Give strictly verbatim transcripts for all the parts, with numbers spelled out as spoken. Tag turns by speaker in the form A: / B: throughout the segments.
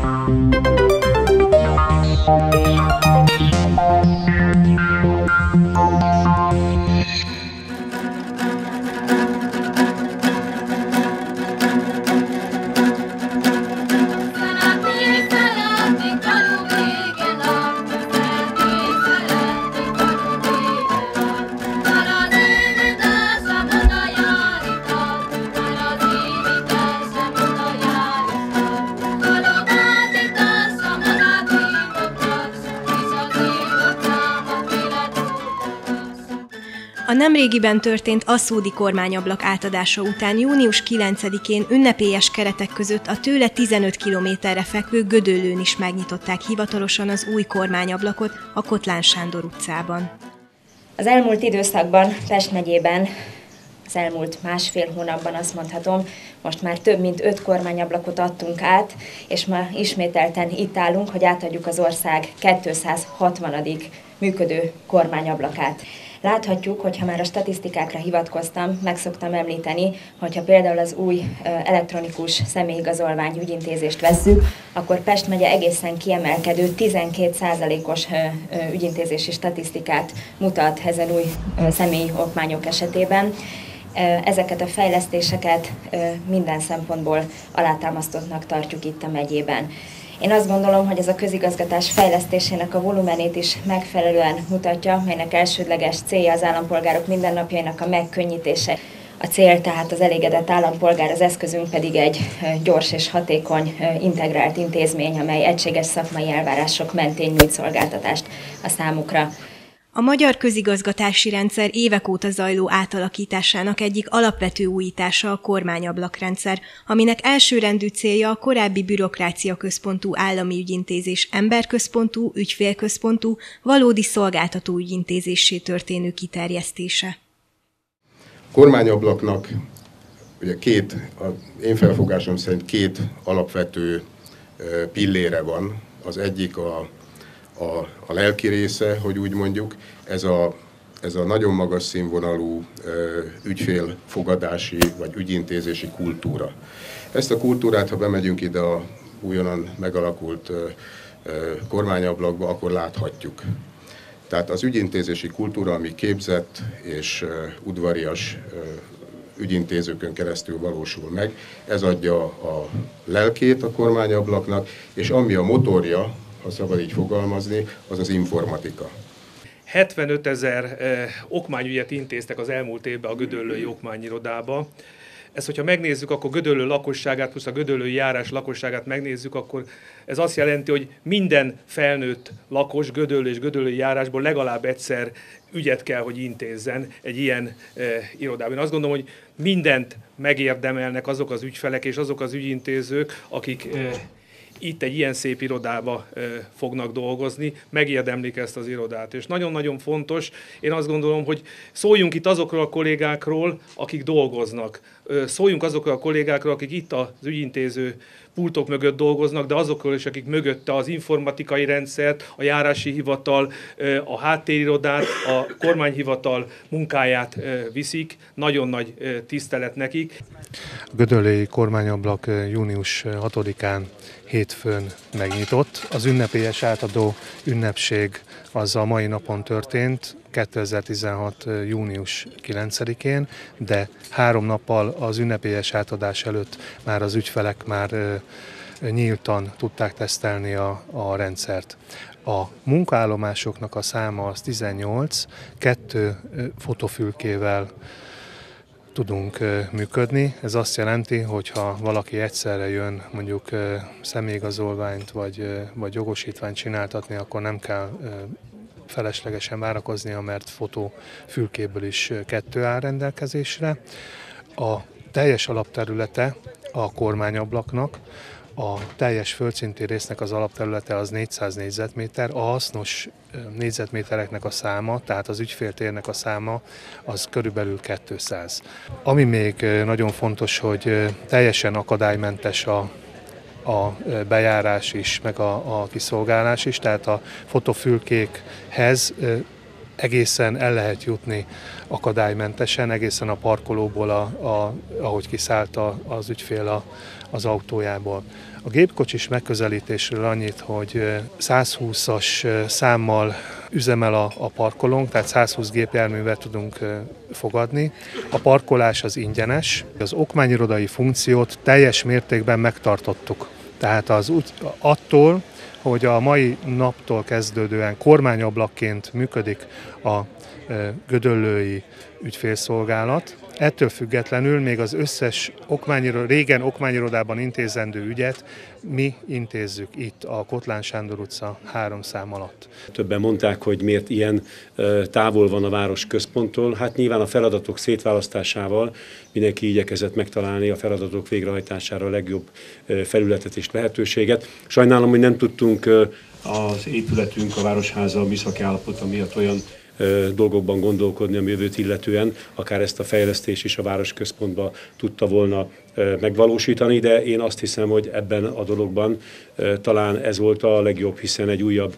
A: A nemrégiben történt aszódi kormányablak átadása után június kilencedikén ünnepélyes keretek között a tőle tizenöt kilométerre fekvő Gödöllőn is megnyitották hivatalosan az új kormányablakot a Kotlán Sándor utcában.
B: Az elmúlt időszakban Pest megyében, az elmúlt másfél hónapban azt mondhatom, most már több mint öt kormányablakot adtunk át, és ma ismételten itt állunk, hogy átadjuk az ország kétszázhatvanadik működő kormányablakát. Láthatjuk, hogyha már a statisztikákra hivatkoztam, meg szoktam említeni, hogyha például az új elektronikus személyigazolvány ügyintézést vesszük, akkor Pest megye egészen kiemelkedő tizenkét százalékos ügyintézési statisztikát mutat ezen új személyi okmányok esetében. Ezeket a fejlesztéseket minden szempontból alátámasztottnak tartjuk itt a megyében. Én azt gondolom, hogy ez a közigazgatás fejlesztésének a volumenét is megfelelően mutatja, melynek elsődleges célja az állampolgárok mindennapjainak a megkönnyítése. A cél tehát az elégedett állampolgár, az eszközünk pedig egy gyors és hatékony integrált intézmény, amely egységes szakmai elvárások mentén nyújt szolgáltatást a számukra.
A: A magyar közigazgatási rendszer évek óta zajló átalakításának egyik alapvető újítása a kormányablakrendszer, aminek elsőrendű célja a korábbi bürokrácia-központú állami ügyintézés emberközpontú, ügyfélközpontú, valódi szolgáltató ügyintézéssé történő kiterjesztése.
C: A kormányablaknak ugye két, az én felfogásom szerint két alapvető pillére van. Az egyik a A, a lelki része, hogy úgy mondjuk, ez a, ez a nagyon magas színvonalú ö, ügyfélfogadási vagy ügyintézési kultúra. Ezt a kultúrát, ha bemegyünk ide a újonnan megalakult ö, ö, kormányablakba, akkor láthatjuk. Tehát az ügyintézési kultúra, ami képzett és ö, udvarias ö, ügyintézőkön keresztül valósul meg, ez adja a lelkét a kormányablaknak, és ami a motorja, ha szabad így fogalmazni, az az informatika.
D: hetvenötezer eh, okmányügyet intéztek az elmúlt évben a gödöllői okmányirodába. Ezt, hogyha megnézzük, akkor Gödöllő lakosságát, plusz a gödöllői járás lakosságát megnézzük, akkor ez azt jelenti, hogy minden felnőtt lakos Gödöllő és gödöllői járásból legalább egyszer ügyet kell, hogy intézzen egy ilyen eh, irodában. Én azt gondolom, hogy mindent megérdemelnek azok az ügyfelek és azok az ügyintézők, akik eh, itt egy ilyen szép irodába e, fognak dolgozni, megérdemlik ezt az irodát. És nagyon-nagyon fontos, én azt gondolom, hogy szóljunk itt azokról a kollégákról, akik dolgoznak. E, szóljunk azokról a kollégákról, akik itt az ügyintéző pultok mögött dolgoznak, de azokról is, akik mögötte az informatikai rendszert, a járási hivatal, e, a háttérirodát, a kormányhivatal munkáját e, viszik. Nagyon nagy e, tisztelet nekik.
E: A gödöllői kormányablak június hatodikán hétfőn megnyitott. Az ünnepélyes átadó ünnepség az a mai napon történt, kétezer-tizenhat. június kilencedikén, de három nappal az ünnepélyes átadás előtt már az ügyfelek már nyíltan tudták tesztelni a, a rendszert. A munkaállomásoknak a száma az tizennyolc, kettő fotofülkével tudunk működni. Ez azt jelenti, hogy ha valaki egyszerre jön mondjuk személyigazolványt vagy, vagy jogosítványt csináltatni, akkor nem kell feleslegesen várakoznia, mert fotófülkéből is kettő áll rendelkezésre. A teljes alapterülete a kormányablaknak, a teljes földszinti résznek az alapterülete az négyszáz négyzetméter, a hasznos négyzetmétereknek a száma, tehát az ügyféltérnek a száma az körülbelül kétszáz. Ami még nagyon fontos, hogy teljesen akadálymentes a, a bejárás is, meg a, a kiszolgálás is, tehát a fotofülkékhez egészen el lehet jutni akadálymentesen, egészen a parkolóból, a, a, ahogy kiszállt a, az ügyfél a, az autójából. A gépkocsis megközelítésről annyit, hogy száz húszas számmal üzemel a, a parkolónk, tehát száz húsz gépjárművet tudunk fogadni. A parkolás az ingyenes, az okmányirodai funkciót teljes mértékben megtartottuk. Tehát az úgy, attól, hogy a mai naptól kezdődően kormányablakként működik a gödöllői ügyfélszolgálat, ettől függetlenül még az összes okmányiro, régen okmányirodában intézendő ügyet mi intézzük itt a Kotlán Sándor utca három szám alatt.
F: Többen mondták, hogy miért ilyen távol van a város központtól. Hát nyilván a feladatok szétválasztásával mindenki igyekezett megtalálni a feladatok végrehajtására a legjobb felületet és lehetőséget. Sajnálom, hogy nem tudtunk az épületünk, a Városháza műszaki állapota miatt olyan dolgokban gondolkodni, a jövőt illetően, akár ezt a fejlesztést is a városközpontba tudta volna megvalósítani, de én azt hiszem, hogy ebben a dologban talán ez volt a legjobb, hiszen egy újabb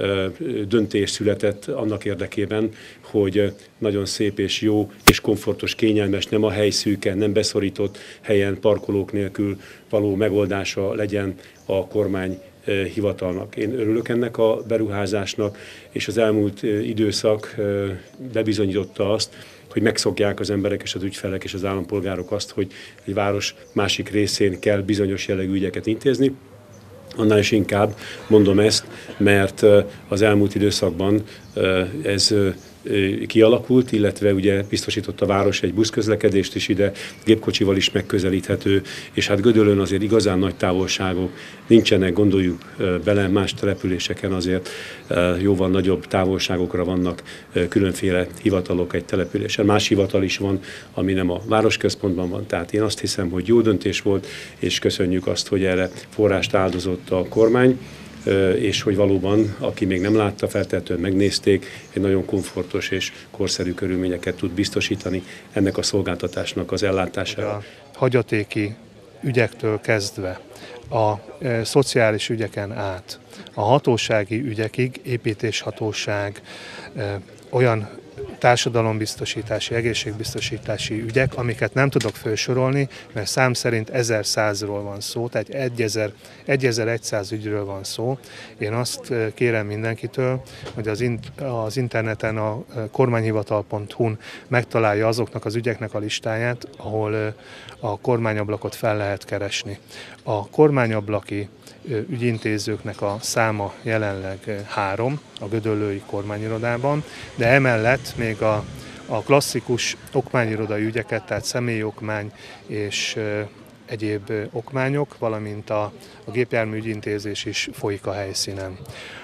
F: döntés született annak érdekében, hogy nagyon szép és jó és komfortos, kényelmes, nem a helyszűken, nem beszorított helyen, parkolók nélkül való megoldása legyen a kormány hivatalnak. Én örülök ennek a beruházásnak, és az elmúlt időszak bebizonyította azt, hogy megszokják az emberek és az ügyfelek és az állampolgárok azt, hogy egy város másik részén kell bizonyos jellegű ügyeket intézni. Annál is inkább mondom ezt, mert az elmúlt időszakban ez kialakult, illetve ugye biztosított a város egy buszközlekedést is ide, gépkocsival is megközelíthető, és hát Gödöllőn azért igazán nagy távolságok nincsenek, gondoljuk bele, más településeken azért jóval nagyobb távolságokra vannak különféle hivatalok egy településen. Más hivatal is van, ami nem a városközpontban van, tehát én azt hiszem, hogy jó döntés volt, és köszönjük azt, hogy erre forrást áldozott a kormány, és hogy valóban, aki még nem látta, feltétlenül megnézték, egy nagyon komfortos és korszerű körülményeket tud biztosítani ennek a szolgáltatásnak az ellátására.
E: A hagyatéki ügyektől kezdve, a e, szociális ügyeken át, a hatósági ügyekig, építéshatóság, e, olyan társadalombiztosítási, egészségbiztosítási ügyek, amiket nem tudok felsorolni, mert szám szerint ezerszázról van szó, tehát egyezer-száz ügyről van szó. Én azt kérem mindenkitől, hogy az, in- az interneten a kormányhivatal pont hu-n megtalálja azoknak az ügyeknek a listáját, ahol a kormányablakot fel lehet keresni. A kormányablaki ügyintézőknek a száma jelenleg három a gödöllői kormányirodában, de emellett még a, a klasszikus okmányirodai ügyeket, tehát személyokmány és e, egyéb okmányok, valamint a, a gépjármű ügyintézés is folyik a helyszínen.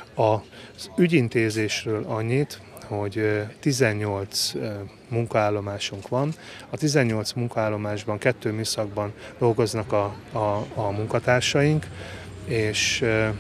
E: Az ügyintézésről annyit, hogy tizennyolc munkaállomásunk van. A tizennyolc munkaállomásban kettő műszakban dolgoznak a, a, a munkatársaink, és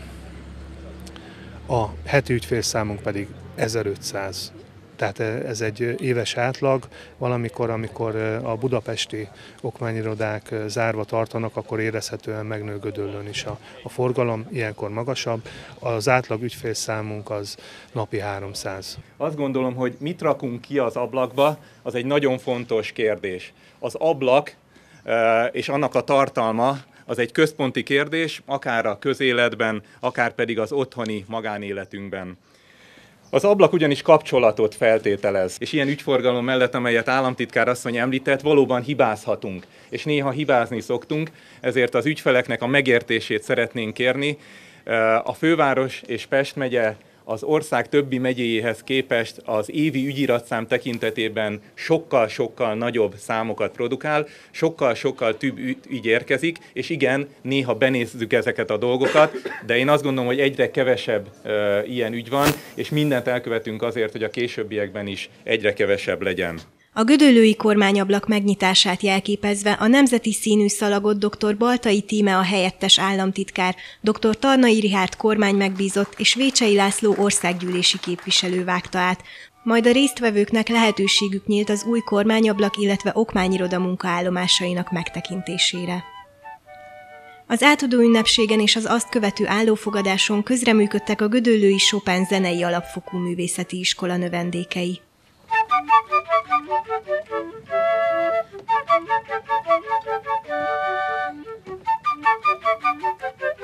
E: a heti ügyfélszámunk pedig ezerötszáz. Tehát ez egy éves átlag. Valamikor, amikor a budapesti okmányirodák zárva tartanak, akkor érezhetően megnő Gödöllőn is a, a forgalom, ilyenkor magasabb. Az átlag ügyfélszámunk az napi háromszáz.
G: Azt gondolom, hogy mit rakunk ki az ablakba, az egy nagyon fontos kérdés. Az ablak és annak a tartalma az egy központi kérdés, akár a közéletben, akár pedig az otthoni magánéletünkben. Az ablak ugyanis kapcsolatot feltételez, és ilyen ügyforgalom mellett, amelyet államtitkár asszony említett, valóban hibázhatunk, és néha hibázni szoktunk, ezért az ügyfeleknek a megértését szeretnénk kérni. A főváros és Pest megye az ország többi megyéjéhez képest az évi ügyiratszám tekintetében sokkal-sokkal nagyobb számokat produkál, sokkal-sokkal több ügy érkezik, és igen, néha benézzük ezeket a dolgokat, de én azt gondolom, hogy egyre kevesebb e, ilyen ügy van, és mindent elkövetünk azért, hogy a későbbiekben is egyre kevesebb legyen.
A: A gödöllői kormányablak megnyitását jelképezve a nemzeti színű szalagot dr. Baltai Tíme a helyettes államtitkár, dr. Tarnai Richárd kormány megbízott és Vécsei László országgyűlési képviselő vágta át, majd a résztvevőknek lehetőségük nyílt az új kormányablak, illetve okmányiroda munkaállomásainak megtekintésére. Az átadó ünnepségen és az azt követő állófogadáson közreműködtek a gödöllői Chopin zenei alapfokú művészeti iskola növendékei. Thank you.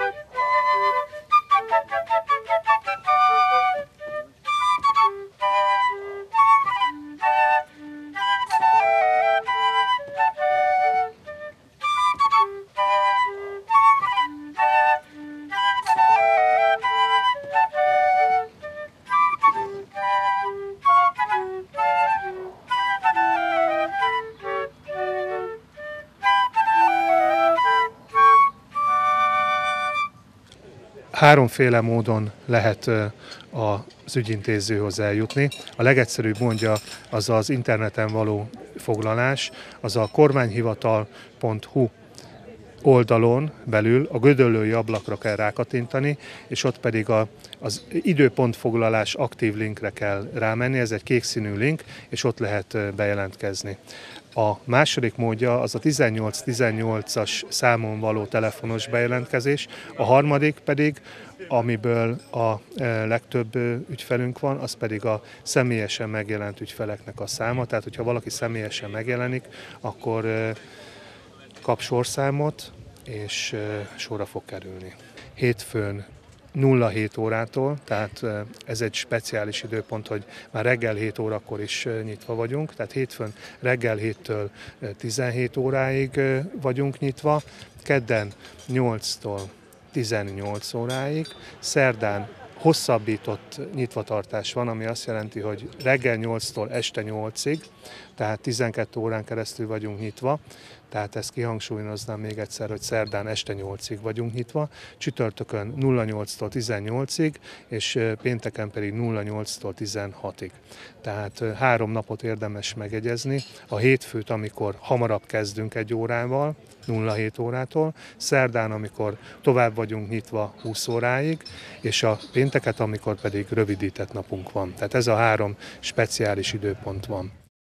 E: Háromféle módon lehet az ügyintézőhoz eljutni. A legegyszerűbb módja az az interneten való foglalás, az a kormányhivatal pont hu oldalon belül a gödöllői ablakra kell rákattintani, és ott pedig a, az időpontfoglalás aktív linkre kell rámenni, ez egy kék színű link, és ott lehet bejelentkezni. A második módja az a tizennyolc tizennyolcas számon való telefonos bejelentkezés, a harmadik pedig, amiből a legtöbb ügyfelünk van, az pedig a személyesen megjelent ügyfeleknek a száma, tehát hogyha valaki személyesen megjelenik, akkor kap sorszámot, és sorra fog kerülni. Hétfőn nulla hét órától, tehát ez egy speciális időpont, hogy már reggel hét órakor is nyitva vagyunk, tehát hétfőn reggel héttől tizenhét óráig vagyunk nyitva, kedden nyolctól tizennyolc óráig, szerdán hosszabbított nyitvatartás van, ami azt jelenti, hogy reggel nyolctól este nyolcig, tehát tizenkét órán keresztül vagyunk nyitva, tehát ezt kihangsúlyoznám még egyszer, hogy szerdán este nyolcig vagyunk nyitva, csütörtökön nulla nyolctól tizennyolcig, és pénteken pedig nulla nyolctól tizenhatig. Tehát három napot érdemes megjegyezni, a hétfőt, amikor hamarabb kezdünk egy órával, nulla hét órától, szerdán, amikor tovább vagyunk nyitva húsz óráig, és a pénteket, amikor pedig rövidített napunk van. Tehát ez a három speciális időpont van.